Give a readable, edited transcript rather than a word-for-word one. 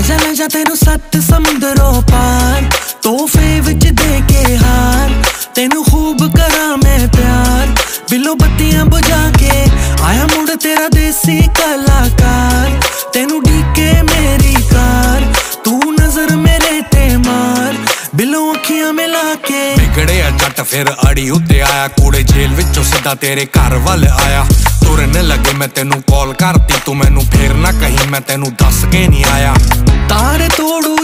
ले जा तेनू 7 समुंदरों पार, तोहफे विच दे के हार। तेनू खूब करा मैं प्यार, बिलो बत्तियां बुझा के आया मुड़ तेरा देसी कलाकार। तेनू डीके मेरी कार, तू नजर मेरे ते मार, बिलो अखियां मिला के। बिगड़े जट फिर अड़ी उत्ते आया, कूड़े जेल विचों सीधा तेरे घर वाल आया। तुरन लगे मैं तेनू कॉल करती, तू मैनू फिर ना कहीं मैं तेनू दस के नहीं आया। तारे तोड़ू